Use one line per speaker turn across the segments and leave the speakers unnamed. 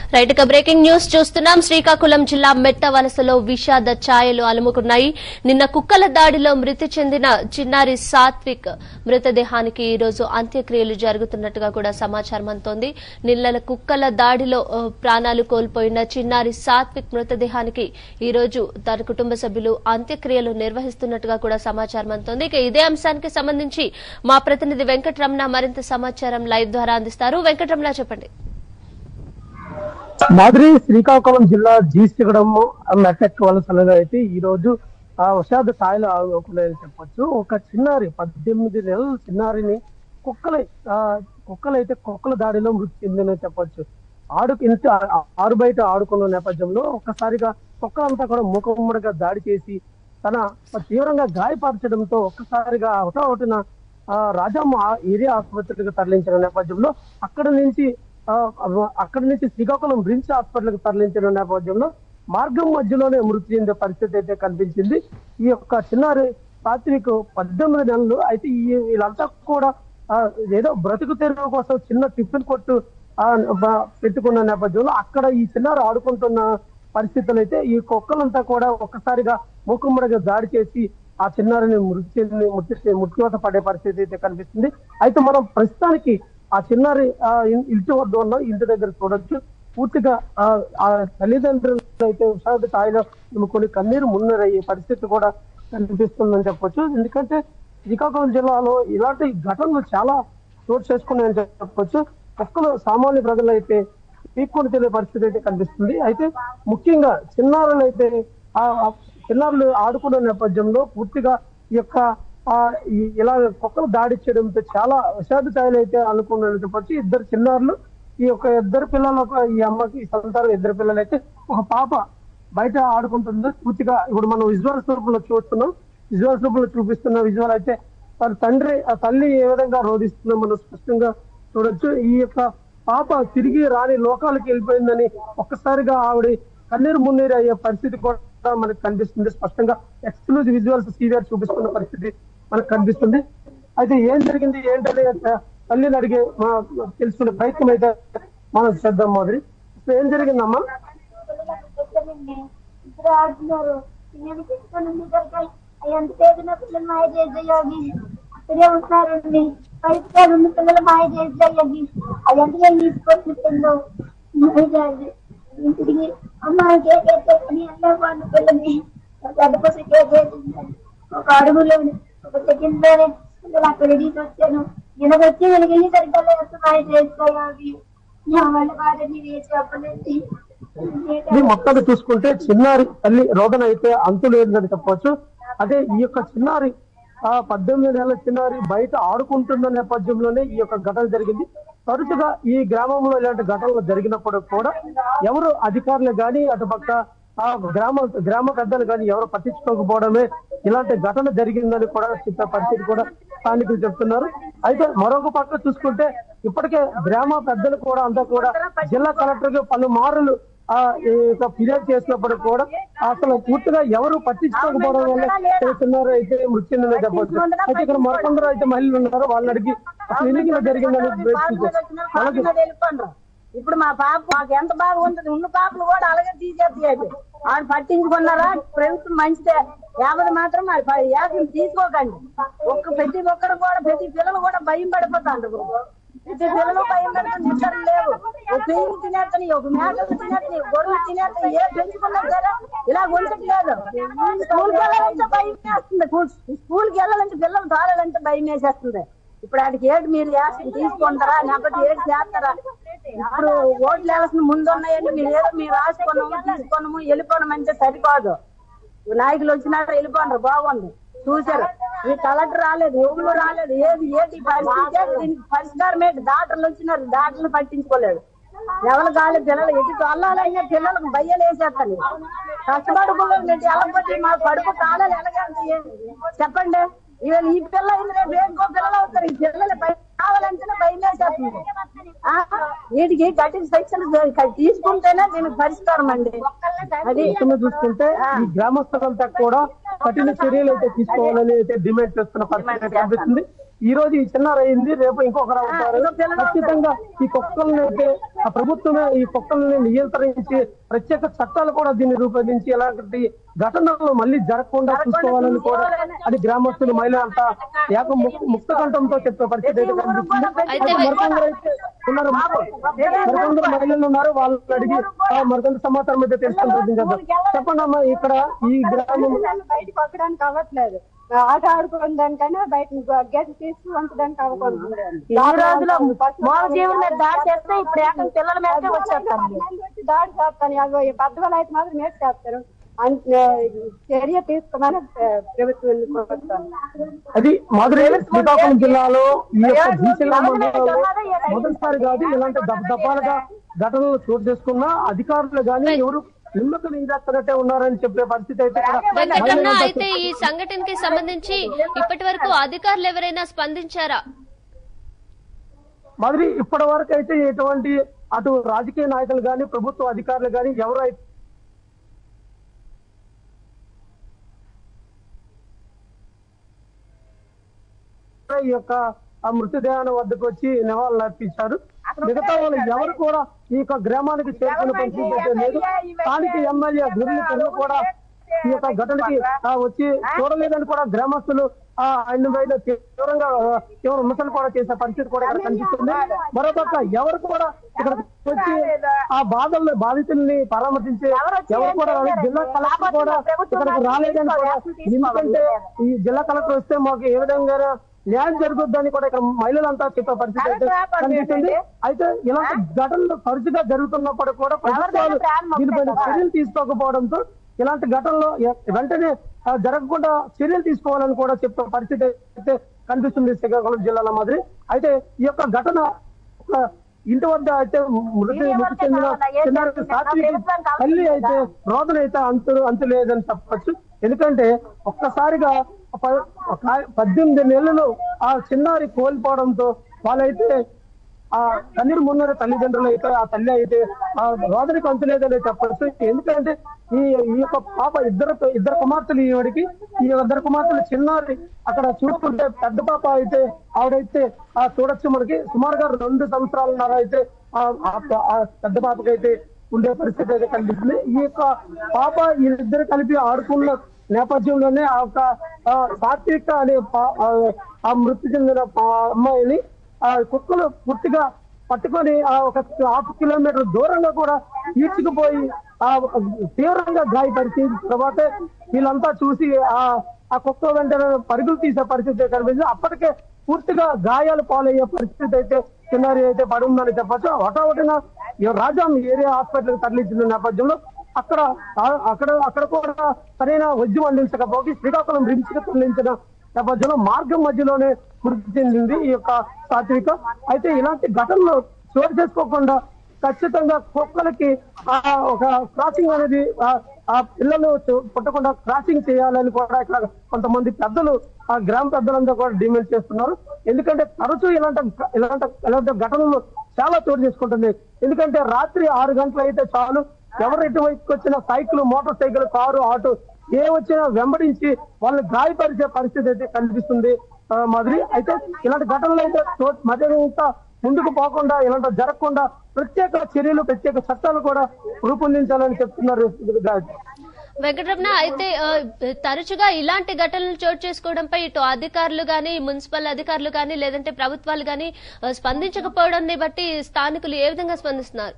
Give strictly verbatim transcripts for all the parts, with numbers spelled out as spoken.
Right గా breaking news చూస్తున్నాం. శ్రీకాకుళం జిల్లా మెట్ట వలసలో విషాద ఛాయలు అలుముకున్నాయి. నిన్న కుక్కల దాడిలో మృతి చెందిన చిన్నారి సాత్విక్ మృతదేహానికి ఈ రోజు అంత్యక్రియలు జరుగుతున్నట్టుగా కూడా సమాచారం అందుతోంది. నిన్న కుక్కల దాడిలో ప్రాణాలు కోల్పోయిన చిన్నారి సాత్విక్ మృతదేహానికి ఈ రోజు తన కుటుంబ సభ్యులు అంత్యక్రియలు నిర్వహిస్తున్నట్టుగా కూడా సమాచారం అందుతోంది. ఇక ఇదే అంశానికి సంబంధించి మా ప్రతినిధి వెంకటరమణ మరింత సమాచారం లైవ్ ద్వారా అందిస్తారు. వెంకటరమణ, చెప్పండి.
మాదిరి శ్రీకాకుళం జిల్లా జీస్తిగడం మెట్టెక్ వలసలుగా అయితే ఈ రోజు ఆ విషాద ఛాయలు ఆడుకున్నాయని చెప్పొచ్చు. ఒక చిన్నారి పద్దెనిమిది నెలల చిన్నారిని కుక్కలై ఆ కుక్కలైతే కుక్కల దాడిలో మృతి చెందిందని చెప్పొచ్చు. ఆడు ఇంటి ఆరు బయట ఆడుకున్న నేపథ్యంలో ఒక్కసారిగా కుక్కలంతా కూడా మూకమ్మడిగా దాడి చేసి తన తీవ్రంగా గాయపరచడంతో ఒక్కసారిగా ఒకటొకటిన ఆ రాజమ్మ ఏరియా ఆసుపత్రికి తరలించిన నేపథ్యంలో అక్కడి నుంచి అక్కడి నుంచి శ్రీకాకుళం రిమ్స్ హాస్పిటల్కి తరలించిన నేపథ్యంలో మార్గం మధ్యలోనే మృతి చెందే పరిస్థితి అయితే కనిపించింది. ఈ యొక్క చిన్నారి సాత్విక్ పద్దెనిమిది నెలలు అయితే ఈ వీళ్ళంతా కూడా ఏదో బ్రతుకు తెరువు కోసం చిన్న టిఫిన్ కొట్టు పెట్టుకున్న నేపథ్యంలో అక్కడ ఈ చిన్నారి ఆడుకుంటున్న పరిస్థితులు అయితే ఈ కుక్కలంతా కూడా ఒక్కసారిగా మూకుమ్మడిగా దాడి చేసి ఆ చిన్నారిని మృతి చెంది మృతి మృత్యువత పడే పరిస్థితి అయితే కనిపిస్తుంది. అయితే మనం ప్రస్తుతానికి ఆ చిన్నారి ఆ ఇంటి వద్ద ఉన్న ఇంటి దగ్గర చూడొచ్చు. పూర్తిగా ఆ తల్లిదండ్రులు అయితే విషాద ఛాయలో కొన్ని కన్నీరు మున్నరయ్యే పరిస్థితి కూడా కనిపిస్తుందని చెప్పొచ్చు. ఎందుకంటే శ్రీకాకుళం జిల్లాలో ఇలాంటి ఘటనలు చాలా చోటు చేసుకున్నాయని చెప్పొచ్చు. ఒక్కరు సామాన్య ప్రజలు అయితే పీక్కొని తెలియ పరిస్థితి అయితే కనిపిస్తుంది. అయితే ముఖ్యంగా చిన్నారులు అయితే ఆ చిన్నారులు ఆడుకున్న నేపథ్యంలో పూర్తిగా ఈ యొక్క ఆ ఇలా కుక్కలు దాడి చేయడంతో చాలా విషాద ఛాయలు అయితే అనుకున్నారని చెప్పొచ్చు. ఇద్దరు చిన్నారులు ఈ యొక్క ఇద్దరు పిల్లలకు ఈ అమ్మకి సంతానం ఇద్దరు పిల్లలు అయితే ఒక పాప బయట ఆడుకుంటుంది. పూర్తిగా ఇప్పుడు మనం విజువల్స్ రూపంలో చూస్తున్నాం. విజువల్స్ రూపంలో చూపిస్తున్న విజువల్ అయితే తన తండ్రి ఆ తల్లి ఏ విధంగా రోధిస్తుందో మనం స్పష్టంగా చూడొచ్చు. ఈ యొక్క పాప తిరిగి రాని లోకాలకు వెళ్ళిపోయిందని ఒక్కసారిగా ఆవిడ కన్నీరు మున్నీరు అయ్యే పరిస్థితి కూడా మనకు కనిపిస్తుంది. స్పష్టంగా ఎక్స్క్లూజివ్ విజువల్స్ సీవీఆర్ చూపిస్తున్న పరిస్థితి మనకు కనిపిస్తుంది. అయితే ఏం జరిగింది ఏంటనే తల్లిని అడిగే తెలుసుకునే ప్రయత్నం అయితే మనం చేద్దాం. మాదిరి ఏం జరిగిందమ్మా?
పిల్లలు మాయ చేసి అది తీసుకొచ్చిందో ఇంటికి అమ్మ కేక్ వేసుకొని అన్న వాళ్ళు పిల్లని గడ్డపోసి కేక్ వేసింది. ఒక అడుగులో ఒక సెకండ్ లోనే పిల్లలు అక్కడ తీసుకొచ్చాను. వెనక వచ్చి వెనక వెళ్ళి సరిగ్గా మాయ చేసుకోవాలి వాళ్ళ బాధని వేసి అప్పటి
మొత్తాన్ని చూసుకుంటే చిన్నారి తల్లి రోదన అయితే అంతు లేదని చెప్పవచ్చు. అదే ఈ యొక్క చిన్నారి ఆ పద్దెనిమిది నెలల చిన్నారి బయట ఆడుకుంటున్న నేపథ్యంలోనే ఈ యొక్క ఘటన జరిగింది. తరచుగా ఈ గ్రామంలో ఇలాంటి ఘటనలు జరిగినప్పుడు కూడా ఎవరు అధికారులు కానీ అటుపక్క ఆ గ్రామ గ్రామ పెద్దలు కానీ ఎవరు పట్టించుకోకపోవడమే ఇలాంటి ఘటన జరిగిందని కూడా చెప్పే పరిస్థితి కూడా స్థానికులు చెప్తున్నారు. అయితే మరొక పక్క చూసుకుంటే ఇప్పటికే గ్రామ పెద్దలు కూడా అంతా కూడా జిల్లా కలెక్టర్ కి పలుమార్లు ఆ ఫిర్యాదు చేసినప్పుడు కూడా అసలు పూర్తిగా ఎవరు పట్టించుకోకపోవడం వల్ల చేస్తున్నారు అయితే మృతి చెందిందని చెప్పవచ్చు. అయితే ఇక్కడ మరికొందరు అయితే మహిళలు ఉన్నారు. వాళ్ళని అడిగి అసలు ఎందుకు జరిగిందని
ఇప్పుడు మా పాప మాకు ఎంత బాగా ఉంటుంది. ఉన్న పాపలు కూడా అలాగే తీసేది ఆడు పట్టించుకున్నారా ప్రభుత్వం మంచిదే. యాభై మాత్రం యాభై తీసుకోకండి. ఒక్క ప్రతి ఒక్కరు కూడా ప్రతి పిల్లలు కూడా భయం పడిపోతాండ్రు. ప్రతి పిల్లలు భయం పడుతుంది. నిద్ర లేవు. ఒక పెయిన్ తినేతని ఒక మేకలు తినేతని గొర్రెలు తినేతని ఏ పెంచుకున్నా సరే ఇలా ఉంచట్లేదు. స్కూల్కి వెళ్ళాలంటే భయం వేస్తుంది. స్కూల్కి వెళ్ళాలంటే పిల్లలు తోలాలంటే భయం వేసేస్తుంది. ఇప్పుడు ఆడికి ఏడు మీరు తీసుకుంటారా లేకపోతే ఏడు చేస్తారా? ఇప్పుడు ఓట్లు వేయాల్సిన ముందు ఉన్నాయండి. మీరు ఏదో మీరు రాసుకున్నాము తీసుకున్నాము వెళ్ళిపోవడం అంటే సరిపోదు. నాయకులు వచ్చినారు వెళ్ళిపోండ్రు బాగుంది చూసారు. ఈ కలెక్టర్ రాలేదు, ఎవరు రాలేదు. ఏది ఏది దీనికి పరిష్కారం ఏంటి? డాక్టర్లు వచ్చినారు, డాక్టర్లు పట్టించుకోలేదు. ఎవరు కాలేదు. పిల్లలు ఎటు తొల్లాలైనా పిల్లలకు భయ్యలు వేసేస్తాను. కష్టపడుకోలేదు వెళ్ళకపోతే మా కడుపు కాలాలు ఎలాగంటే చెప్పండి. ఇవాళ ఈ పిల్ల రేపు ఇంకో పిల్లలు అవుతారు. ఈ పిల్లలు కావాలంటేనే భయం వేసేస్తుంది. వీటికి కఠిన శిక్షలు తీసుకుంటేనే దీనికి పరిష్కారం అండి.
అది చూసుకుంటే ఈ గ్రామస్తులంతా కూడా కఠిన చర్యలు అయితే తీసుకోవాలని అయితే డిమాండ్ చేస్తున్న పరిస్థితి కనిపిస్తుంది. ఈ రోజు ఈ చిన్నారి అయింది, రేపు ఇంకొకరు అవుతారు. ఖచ్చితంగా ఈ కుక్కలను అయితే ఆ ప్రభుత్వమే ఈ కుక్కల్ని నియంత్రించి ప్రత్యేక చట్టాలు కూడా దీన్ని రూపొందించి ఇలాంటి ఘటనలు మళ్ళీ జరగకుండా చూసుకోవాలని కూడా అది గ్రామస్తులు మహిళ అంతా ఏక ముక్త కంఠంతో చెప్పే పరిస్థితి అయితే కనిపిస్తుంది. మరికొందరు అయితే ఉన్నారు, మరికొందరు మహిళలు ఉన్నారు, వాళ్ళని అడిగి మరికొంత సమాచారం అయితే తెలుసుకుంటుంది కదా. చెప్పండి అమ్మా, ఇక్కడ ఈ గ్రామం
బయటకు పక్కడానికి అవ్వట్లేదు, ఆట ఆడుకోవడం దానికన్నా బయట గేట్ తీసుకు వంచడానికి అవ్వకూడదు. ఈ రోజులో మూల జీవుల మీద దాడి చేస్తే ఇప్పుడు ఏకం పిల్లల మీదకే వచ్చేస్తారు, దాడి చేస్తాను. అవి పెద్దవాళ్ళు అయితే మాత్రం మేట చేస్తారు, చర్య తీసుకోమని ప్రభుత్వం.
అది మధురై శ్రీకాకుళం జిల్లాలో ఈ యొక్క బీసీల మండలంలో మొదటిసారి కాదు ఇలాంటి దఫాలుగా ఘటనలు చోటు చేసుకున్న అధికారులు గానీ ఎవరు నిమ్మకు నీరెత్తనట్టే ఉన్నారని చెప్పే పరిస్థితి అయితే.
వెంకటరమణ, అయితే ఈ సంఘటనకి సంబంధించి ఇప్పటి వరకు అధికారులు ఎవరైనా స్పందించారా?
మరి ఇప్పటి వరకు అయితే ఎటువంటి అటు రాజకీయ నాయకులు గాని ప్రభుత్వ అధికారులు గాని ఎవరు అయితే ఈ యొక్క ఆ మృతదేహాన్ని వద్దకు వచ్చి నివాళులు అర్పించారు. మిగతా వాళ్ళు ఎవరు కూడా ఈ యొక్క గ్రామానికి చేరుకునే పరిస్థితి అయితే లేదు. స్థానిక ఎమ్మెల్యే గురులు కూడా ఈ యొక్క ఘటనకి వచ్చి చూడలేదని కూడా గ్రామస్తులు ఆ ఆయన పైన తీవ్రంగా తీవ్ర విమర్శలు కూడా చేసే పరిస్థితి కూడా ఇక్కడ కనిపిస్తుంది. మరోపక్క ఎవరు కూడా ఇక్కడ వచ్చి ఆ బాధల్ని బాధితుల్ని పరామర్శించే ఎవరు కూడా జిల్లా కలెక్టర్ కూడా ఇక్కడికి రాలేదని కూడా, ఎందుకంటే ఈ జిల్లా కలెక్టర్ వస్తే మాకు ఏ విధంగా న్యాయం జరుగుద్దని కూడా ఇక్కడ మహిళలంతా చెప్పే పరిస్థితి అయితే కనిపిస్తుంది. అయితే ఇలాంటి ఘటనలు తరచుగా జరుగుతున్నప్పుడు కూడా ప్రభుత్వాలు దీనిపైన చర్యలు తీసుకోకపోవడంతో ఇలాంటి ఘటనలు వెంటనే జరగకుండా చర్యలు తీసుకోవాలని కూడా చెప్పే పరిస్థితి అయితే కనిపిస్తుంది శ్రీకాకుళం జిల్లాలో మాదిరి. అయితే ఈ యొక్క ఘటన ఇంటి వద్ద అయితే మృతి మృతి చెందిన చిన్నారి సాక్షి తల్లి అయితే రోదన అయితే అంతు అంతు లేదని చెప్పచ్చు. ఎందుకంటే ఒక్కసారిగా పద్దెనిమిది నెలలు ఆ చిన్నారి కోల్పోవడంతో వాళ్ళైతే ఆ కన్నీరు మున్నర తల్లిదండ్రులు అయితే ఆ తల్లి అయితే ఆ రోదనకి అంతులేదని చెప్పచ్చు. ఎందుకంటే ఈ ఈ యొక్క పాప ఇద్దరు ఇద్దరు కుమార్తెలు ఈవిడికి, ఈ ఇద్దరు కుమార్తెలు చిన్నారి అక్కడ చూసుకుంటే పెద్ద పాప అయితే ఆవిడైతే ఆ చూడొచ్చు మనకి సుమారుగా రెండు సంవత్సరాలున్నర అయితే ఆ పెద్ద పాపకైతే ఉండే పరిస్థితి అయితే కనిపిస్తుంది. ఈ యొక్క పాప వీరిద్దరు కలిపి ఆడుకున్న నేపథ్యంలోనే ఆ యొక్క సాత్విక అనే ఆ మృతి చెందిన అమ్మాయిని ఆ కుక్కలు పూర్తిగా పట్టుకొని ఆ ఒక హాఫ్ కిలోమీటర్ దూరంగా కూడా ఈడ్చుకుపోయి ఆ తీవ్రంగా గాయపరిచి తర్వాత వీళ్ళంతా చూసి ఆ ఆ కుక్క వెంటనే పరుగులు తీసే పరిస్థితి కనిపించింది. అప్పటికే పూర్తిగా గాయాలు పాలయ్యే పరిస్థితి అయితే చిన్నారి అయితే పడి ఉందని చెప్పచ్చు. హఠాహుటిన రాజాం ఏరియా హాస్పిటల్ తరలించిన నేపథ్యంలో అక్కడ అక్కడ అక్కడ కూడా సరైన వైద్యం అందించకపోతే శ్రీకాకుళం రిమ్స్ కి తరలించిన నేపథ్యంలో మార్గం మధ్యలోనే మృతి చెందింది ఈ యొక్క సాత్విక. అయితే ఇలాంటి ఘటనలు చోటు చేసుకోకుండా ఖచ్చితంగా కుక్కలకి ఆ ఒక క్రాసింగ్ అనేది ఆ పిల్లలు పుట్టకుండా క్రాసింగ్ చేయాలని కూడా ఇక్కడ కొంతమంది పెద్దలు ఆ గ్రామ పెద్దలంతా కూడా డిమాండ్ చేస్తున్నారు. ఎందుకంటే తరచూ ఇలాంటి ఇలాంటి ఇలాంటి ఘటనలు చాలా చోటు చేసుకుంటుంది. ఎందుకంటే రాత్రి ఆరు గంటలు అయితే చాలు, ఎవరు ఎటువైపుకి వచ్చిన cycle, motor cycle, car, auto ఏ వచ్చినా వెంబడించి వాళ్ళని గాయపరిచే పరిస్థితి అయితే కనిపిస్తుంది మాదిరి. అయితే ఇలాంటి ఘటనలు అయితే మరింత ముందుకు పోకుండా ఇలాంటి జరగకుండా ప్రత్యేక చర్యలు ప్రత్యేక చట్టాలు కూడా రూపొందించాలని చెప్తున్నారు.
వెంకటరమణ, అయితే తరచుగా ఇలాంటి ఘటనలు చోటు చేసుకోవడంపై ఇటు అధికారులు గానీ, మున్సిపల్ అధికారులు గానీ, లేదంటే ప్రభుత్వాలు గానీ స్పందించకపోవడాన్ని బట్టి స్థానికులు ఏ విధంగా స్పందిస్తున్నారు?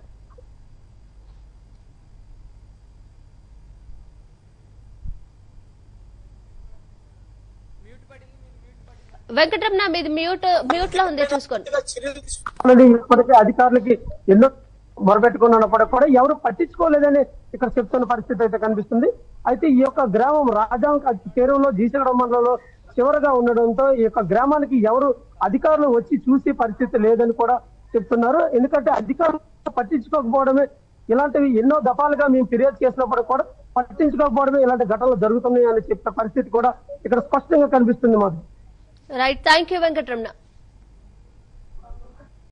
వెంకటరమణ, మీది మ్యూట్ మ్యూట్ లో ఉంది, చూసుకోండి.
ఇప్పటికే అధికారులకి ఎన్నో మొరబెట్టుకున్నప్పటికీ కూడా ఎవరు పట్టించుకోలేదని ఇక్కడ చెప్తున్న పరిస్థితి అయితే కనిపిస్తుంది. అయితే ఈ యొక్క గ్రామం రాజాంక చేరువలో జీసగడ మండలంలో చివరగా ఉండడంతో ఈ యొక్క గ్రామానికి ఎవరు అధికారులు వచ్చి చూసే పరిస్థితి లేదని కూడా చెప్తున్నారు. ఎందుకంటే అధికారులు పట్టించుకోకపోవడమే ఇలాంటివి ఎన్నో దఫాలుగా మేము ఫిర్యాదు చేసినప్పుడు కూడా పట్టించుకోకపోవడమే ఇలాంటి ఘటనలు జరుగుతున్నాయి అని చెప్పే పరిస్థితి కూడా ఇక్కడ స్పష్టంగా కనిపిస్తుంది మాకు.
Right, thank you Venkataramana.